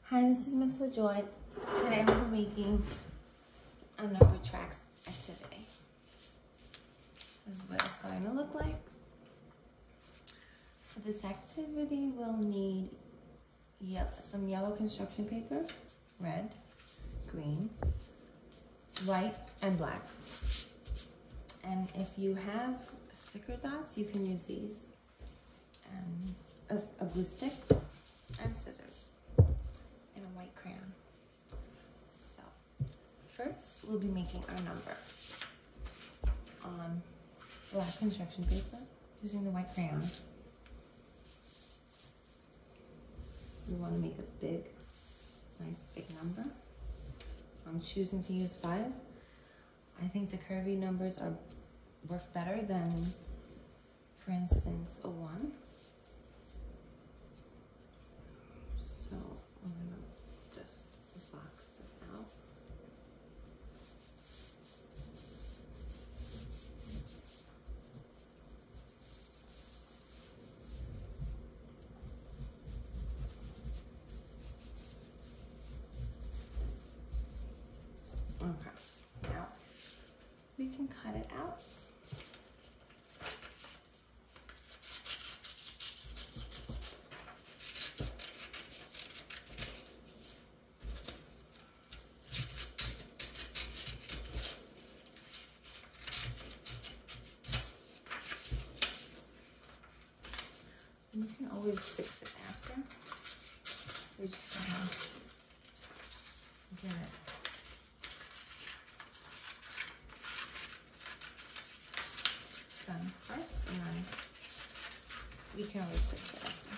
Hi, this is Miss LaJoy. Today we'll be making a number tracks activity. This is what it's going to look like. For this activity, we'll need some yellow construction paper, red, green, white, and black. And if you have sticker dots, you can use these, and a glue stick, and scissors, and a white crayon. So, first we'll be making our number on black construction paper using the white crayon. We want to make a nice big number. I'm choosing to use 5. I think the curvy numbers work better than, for instance, a 1. So I'm gonna just box this out. Okay, now we can cut it out. You can always fix it after. We just want to get it done first, and then we can always fix it after.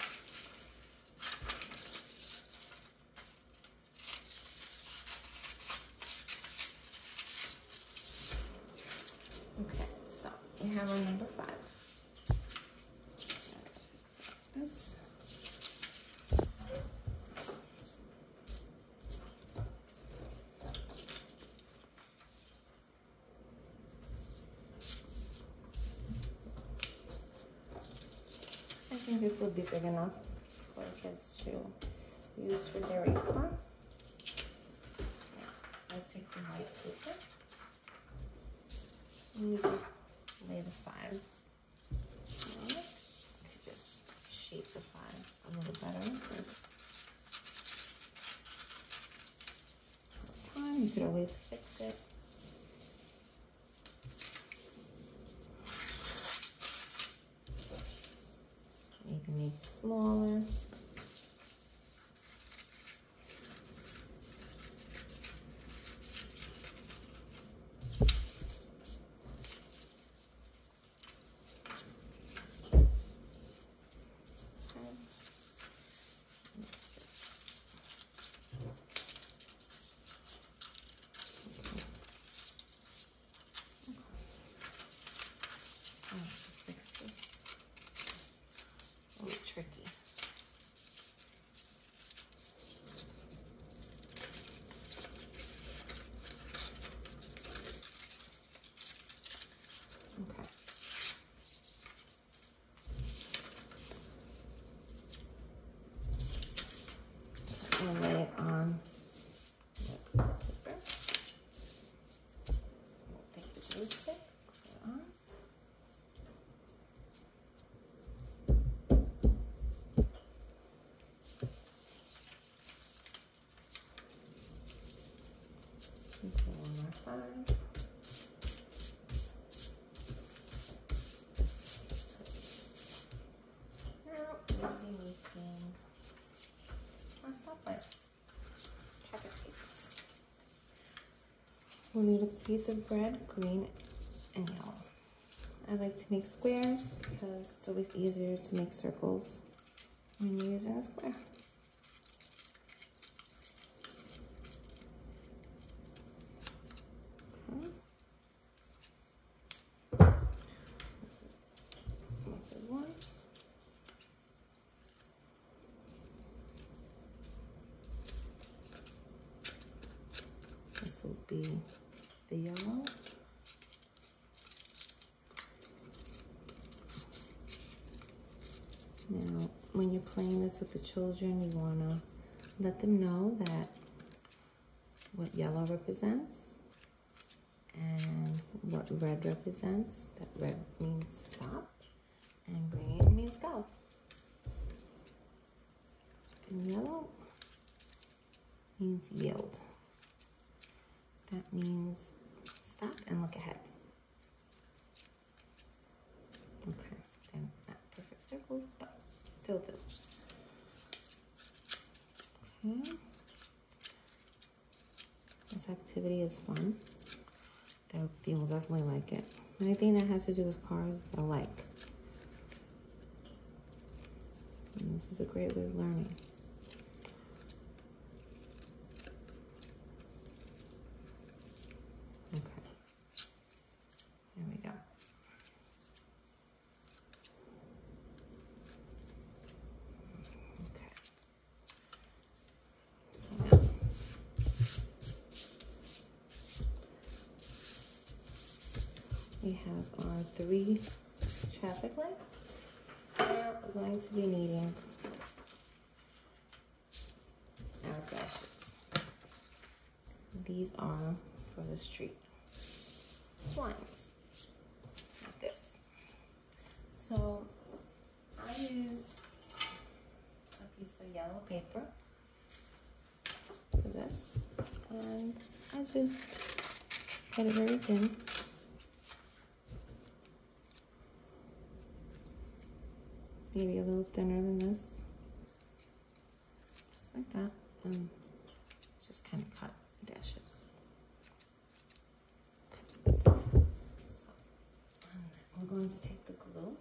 Okay, so we have our number 5. This. I think this will be big enough for kids to use for their race car. I'll take the white paper and lay the 5 on it. I could just shape the 5 a little better. Time, you could always fix it. Maybe make it smaller. Tricky. Okay. I'm gonna lay it on the paper. We'll take the glue stick, put it on. One more 5. Now we'll be making our stoplights. Traffic lights. We'll need a piece of red, green, and yellow. I like to make squares because it's always easier to make circles when you're using a square. This will be the yellow. Now, when you're playing this with the children, you want to let them know that what yellow represents and what red represents. That red means stop and green means go. And yellow means yield. That means stop and look ahead. Okay, they're not perfect circles, but they'll do. Okay. This activity is fun. They'll definitely like it. Anything that has to do with cars, they'll like. And this is a great way of learning. Okay. There we go. Okay. So now, we have our 3 traffic lights. Now we're going to be needing our dashes. These are for the street lines, like this. So I used a piece of yellow paper for this, and I just cut it very thin. Maybe a little thinner than this, just like that, and just kind of cut dashes. So, we're going to take the glue,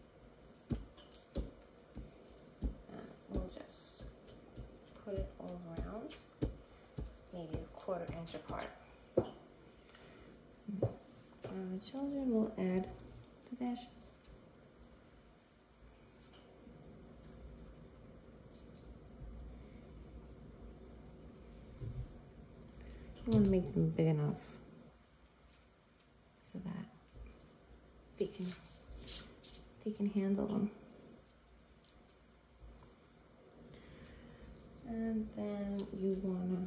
and we'll just put it all around, maybe a 1/4 inch apart. And the children will add the dashes. I want to make them big enough so that they can handle them. And then you want to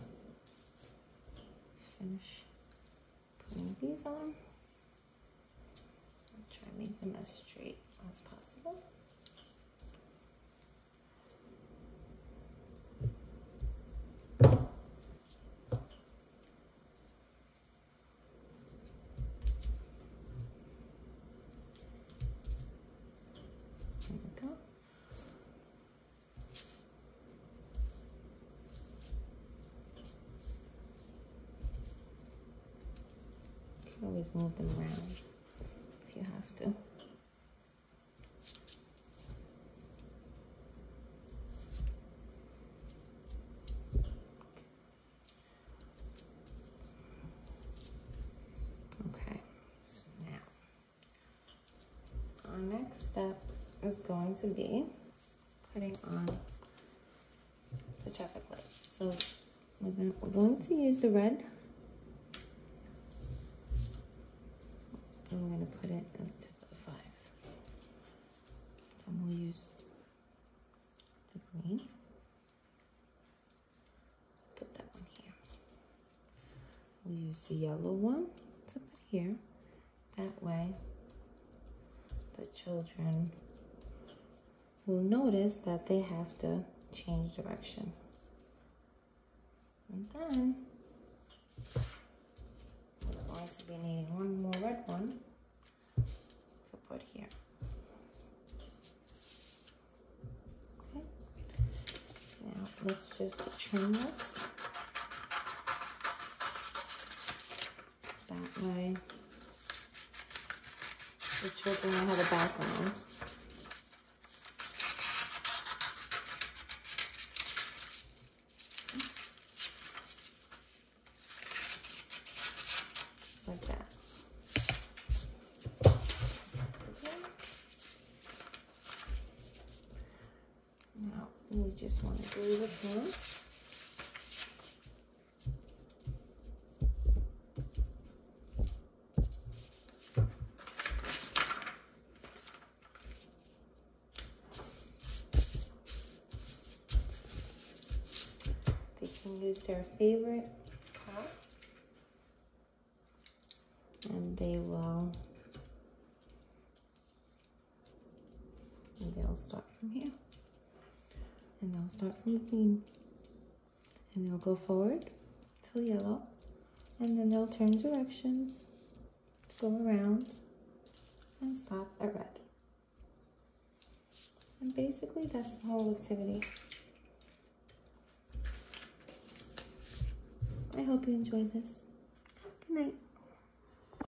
finish putting these on. I'll try to make them as straight as possible. There we go. You can always move them around if you have to. Okay, so now our next step is going to be putting on the traffic lights. So we're going to use the red, and we're going to put it at the tip of the 5. Then we'll use the green. Put that one here. We'll use the yellow one to put here. That way, the children will notice that they have to change direction. And then we're going to be needing one more red one to put here. Okay. Now let's just trim this. That way the children will have a background. Like that. Okay. Now we just want to glue this on. can use their favorite card, and they'll start from here, and they'll start from green, and they'll go forward till yellow, and then they'll turn directions, go around, and stop at red. And basically that's the whole activity. I hope you enjoyed this. Good night.